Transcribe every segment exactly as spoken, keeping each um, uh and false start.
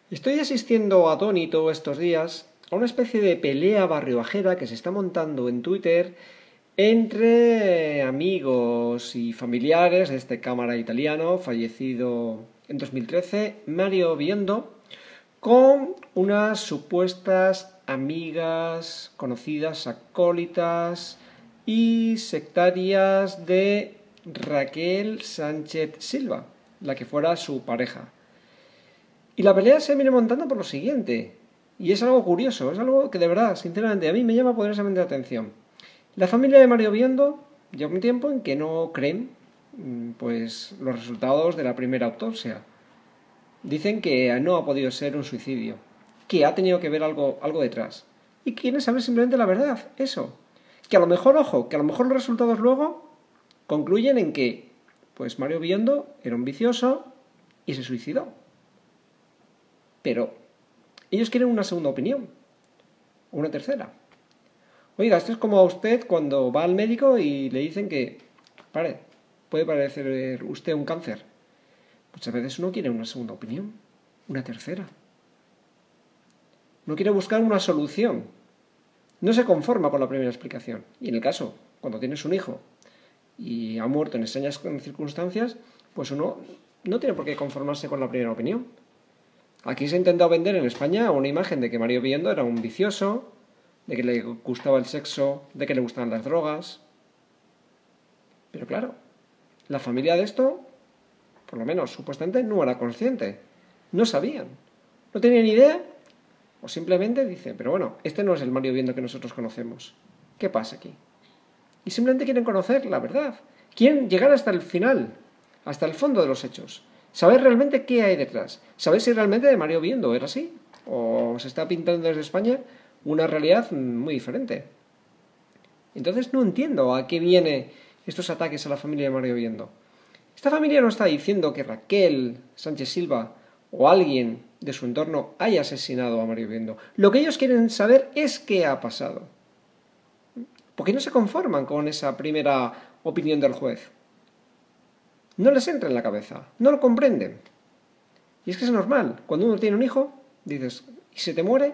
Estoy asistiendo atónito estos días a una especie de pelea barriobajera que se está montando en Twitter entre amigos y familiares de este cámara italiano fallecido en dos mil trece, Mario Biondo, con unas supuestas amigas, conocidas, acólitas y sectarias de Raquel Sánchez Silva, la que fuera su pareja. Y la pelea se viene montando por lo siguiente, y es algo curioso, es algo que de verdad, sinceramente, a mí me llama poderosamente la atención. La familia de Mario Biondo lleva un tiempo en que no creen pues, los resultados de la primera autopsia. Dicen que no ha podido ser un suicidio, que ha tenido que ver algo, algo detrás. Y quieren saber simplemente la verdad, eso. Que a lo mejor, ojo, que a lo mejor los resultados luego concluyen en que pues Mario Biondo era un vicioso y se suicidó. Pero ellos quieren una segunda opinión, o una tercera. Oiga, esto es como a usted cuando va al médico y le dicen que, pare, puede parecer usted un cáncer. Muchas veces uno quiere una segunda opinión, una tercera. Uno quiere buscar una solución. No se conforma con la primera explicación. Y en el caso, cuando tienes un hijo y ha muerto en extrañas circunstancias, pues uno no tiene por qué conformarse con la primera opinión. Aquí se ha intentado vender en España una imagen de que Mario Biondo era un vicioso, de que le gustaba el sexo, de que le gustaban las drogas. Pero claro, la familia de esto, por lo menos supuestamente, no era consciente. No sabían. No tenían ni idea. O simplemente dicen, pero bueno, este no es el Mario Biondo que nosotros conocemos. ¿Qué pasa aquí? Y simplemente quieren conocer la verdad. Quieren llegar hasta el final, hasta el fondo de los hechos. Saber realmente qué hay detrás. Saber si realmente de Mario Biondo era así. O se está pintando desde España una realidad muy diferente. Entonces no entiendo a qué vienen estos ataques a la familia de Mario Biondo. Esta familia no está diciendo que Raquel Sánchez Silva o alguien de su entorno haya asesinado a Mario Biondo. Lo que ellos quieren saber es qué ha pasado. ¿Por qué no se conforman con esa primera opinión del juez? No les entra en la cabeza, no lo comprenden. Y es que es normal, cuando uno tiene un hijo, dices, ¿y se te muere?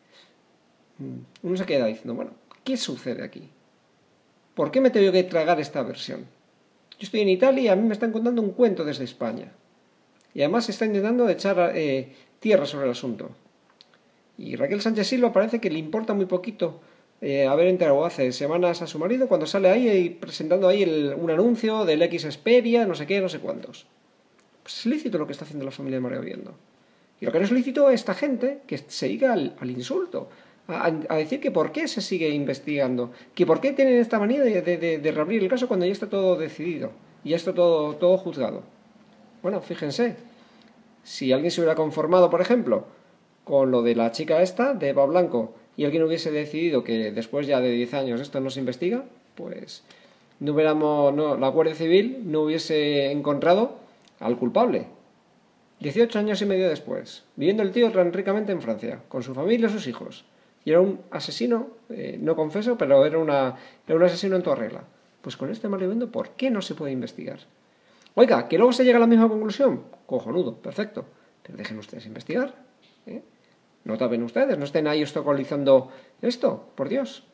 Uno se queda diciendo, bueno, ¿qué sucede aquí? ¿Por qué me tengo que tragar esta versión? Yo estoy en Italia y a mí me están contando un cuento desde España. Y además se está intentando echar eh, tierra sobre el asunto. Y Raquel Sánchez Silva parece que le importa muy poquito eh, haber entrado hace semanas a su marido cuando sale ahí y presentando ahí el, un anuncio del X Xperia, no sé qué, no sé cuántos. Pues es lícito lo que está haciendo la familia de Mario Biondo. Y lo que no es lícito es esta gente que se dedica al, al insulto, a, a decir que por qué se sigue investigando, que por qué tienen esta manía de, de, de, de reabrir el caso cuando ya está todo decidido y ya está todo, todo juzgado. Bueno, fíjense, si alguien se hubiera conformado, por ejemplo, con lo de la chica esta, de Eva Blanco, y alguien hubiese decidido que después ya de diez años esto no se investiga, pues no hubiéramos, no, la Guardia Civil no hubiese encontrado al culpable. dieciocho años y medio después, viviendo el tío tan ricamente en Francia, con su familia y sus hijos. Y era un asesino, eh, no confeso, pero era, una, era un asesino en toda regla. Pues con este Mario Biondo, ¿por qué no se puede investigar? Oiga, que luego se llega a la misma conclusión. Cojonudo, perfecto. Pero dejen ustedes investigar. ¿eh? No tapen ustedes, no estén ahí obstaculizando esto, por Dios.